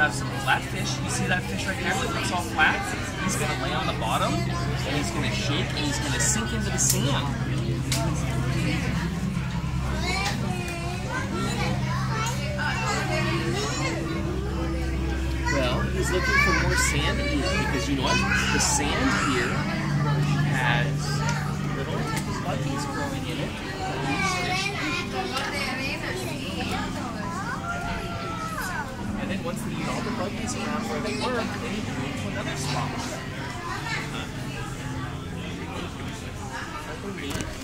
have some flat fish. You see that fish right there that looks all flat? He's going to lay on the bottom, and he's going to shake, and he's going to sink into the sand. Well, he's looking for more sand to eat, because you know what? The sand here has little buggies growing in it. And then once they eat all the buggies around where they were, they move to another spot.